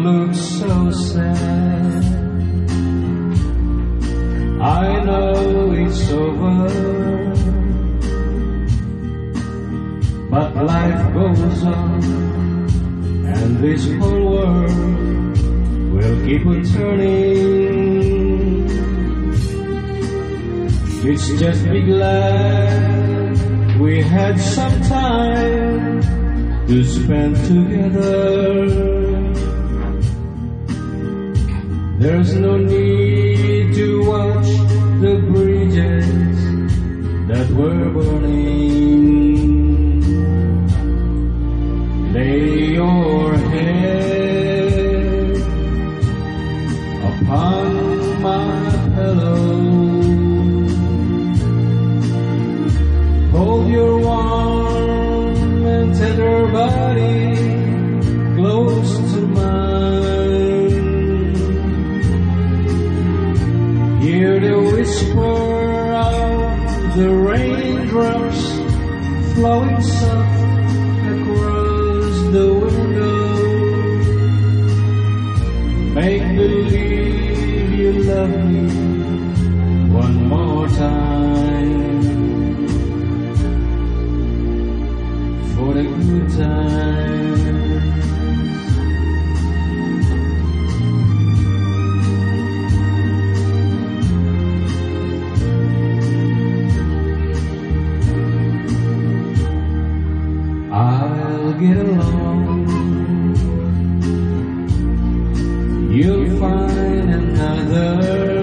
look so sad. I know it's over, but life goes on, and this whole world will keep on turning. It's just be glad we had some time to spend together. There's no need to watch the bridges that were burning. Lay your head upon my pillow. Hold your warm and tender body close to mine. Hear the whisper of the raindrops flowing soft across the window. Make believe you love me one more time, for the good times. I'll get along, you'll find another,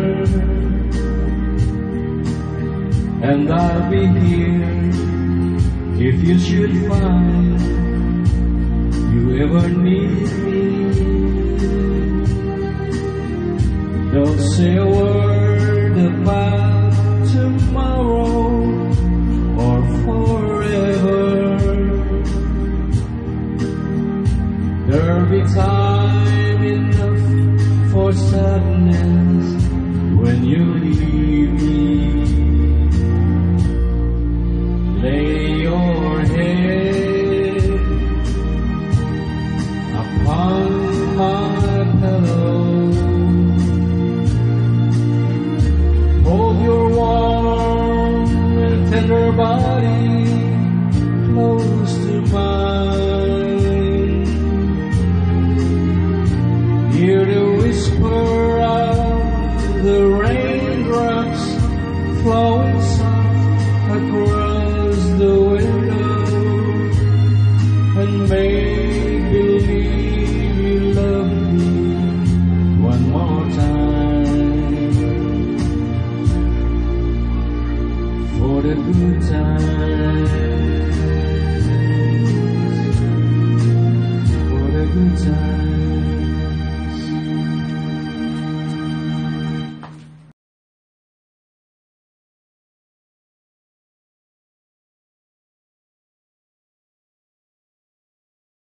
and I'll be here if you should find you ever need me. Don't say a word about tomorrow or forever. There'll be time enough for sadness when you leave me. Lay your head upon my pillow. Hold your warm and tender body close to mine. Hear the whisper of the raindrops flowing soft across the window, and make believe you love me one more time, for the good time.